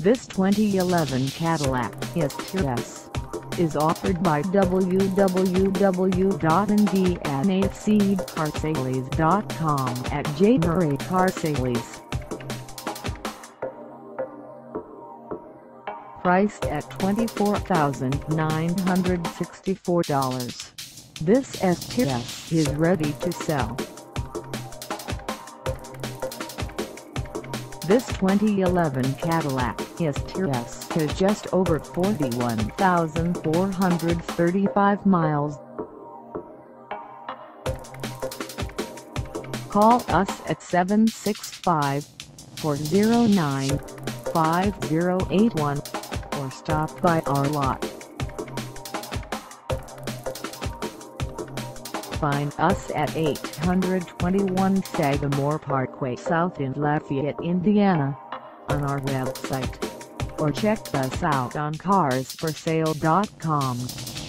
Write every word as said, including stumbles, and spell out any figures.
This twenty eleven Cadillac S T S is offered by w w w dot indiana car sales dot com at SAGAMORE Car Sales. Priced at twenty-four thousand nine hundred sixty-four dollars, this S T S is ready to sell. This twenty eleven Cadillac S T S has just over forty-one thousand four hundred thirty-five miles. Call us at seven six five, four zero nine, five zero eight one or stop by our lot. Find us at eight twenty-one Sagamore Parkway South in Lafayette, Indiana, on our website, or check us out on cars for sale dot com.